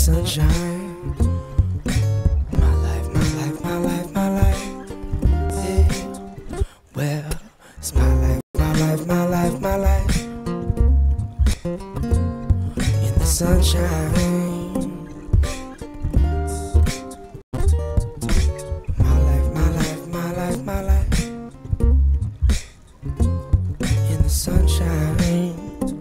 sunshine. My life, my life, my life, my life. Yeah. Well, it's my life, my life, my life, my life. In the sunshine. My life, my life, my life, my life. In the sunshine.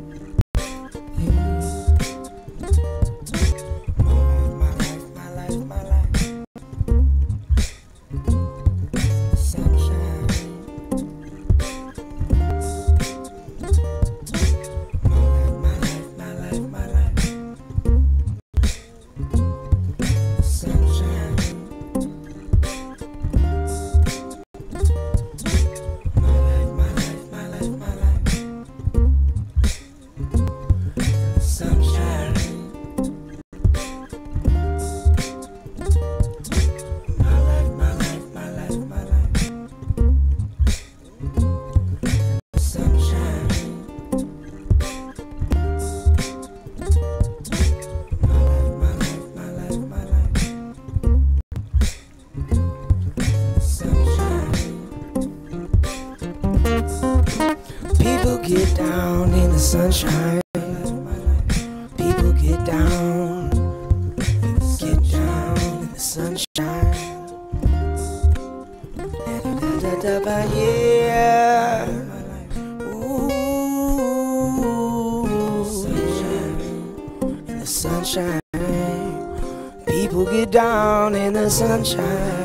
People get down in the sunshine. People get down in the sunshine. Yeah. Ooh, in the sunshine. People get down in the sunshine.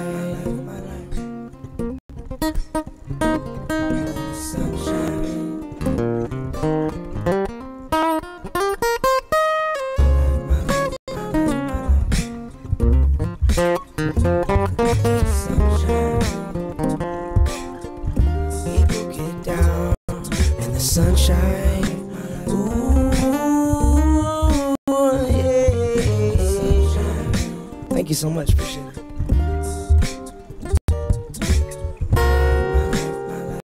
People get down in the sunshine. Ooh, yeah. Thank you so much, appreciate it.